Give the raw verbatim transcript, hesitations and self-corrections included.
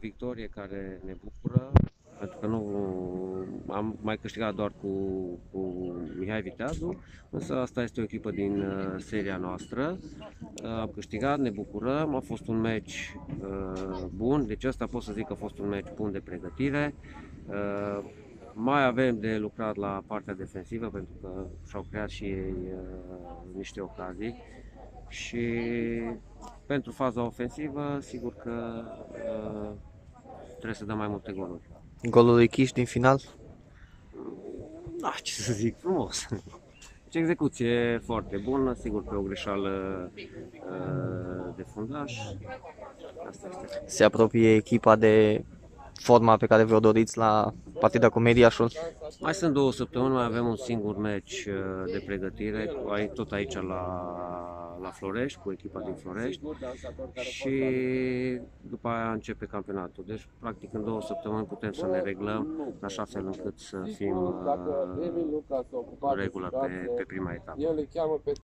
victorie care ne bucură, pentru că nu am mai câștigat doar cu, cu Mihai Viteazu, însă asta este o echipă din uh, seria noastră. Uh, am câștigat, ne bucurăm, a fost un meci uh, bun, deci ăsta pot să zic că a fost un meci bun de pregătire. Uh, mai avem de lucrat la partea defensivă, pentru că și-au creat și ei uh, niște ocazii. Și pentru faza ofensivă, sigur că uh, trebuie să dăm mai multe goluri. Golul lui Chiș din final? Da, ce să zic, frumos. Deci execuție foarte bună, sigur pe o greșeală uh, de fundaș. Asta este. Se apropie echipa de forma pe care vă doriți la partida cu Mediașul? Mai sunt două săptămâni, mai avem un singur meci uh, de pregătire, tot aici la, la Florești, cu echipa din Florești, și după aia începe campionatul. Deci, practic, în două săptămâni putem să ne reglăm în așa fel încât să fim uh, în regulă pe, pe prima etapă.